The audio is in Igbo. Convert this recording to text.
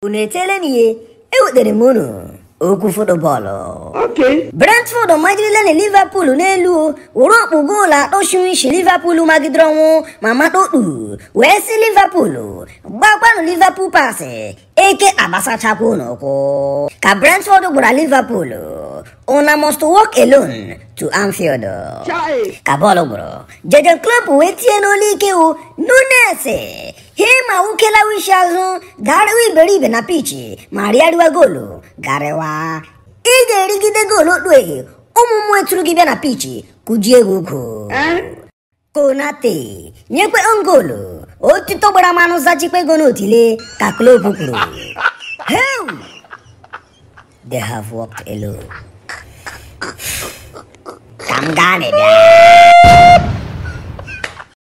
Kuneteleni, the mono. Oku football. Okay. Brentford Madrid Liverpool Nelu, Oropu Gola, Oshuish Liverpool Magidron, Mamato, West Liverpool, Baba Liverpool passe, Eke Abasa Chapuno, Ka Brentford Gura Liverpool, Ona must walk alone to Anfield. Cabolo bro, Jajan Club Wetiano Likeo, Nunese, Hema Ukela Wishazu, Garawi believe in a peachy, Maria Duagolo, Garewa. Ige rigi de golo dwe. Omu mwe give na pichi. Kujie guku. Konate. Nyekwe ongolo. Otito bora mano sachi pe gono tile. Kaklo pukuru. Hey! They have walked alone. Kamgane.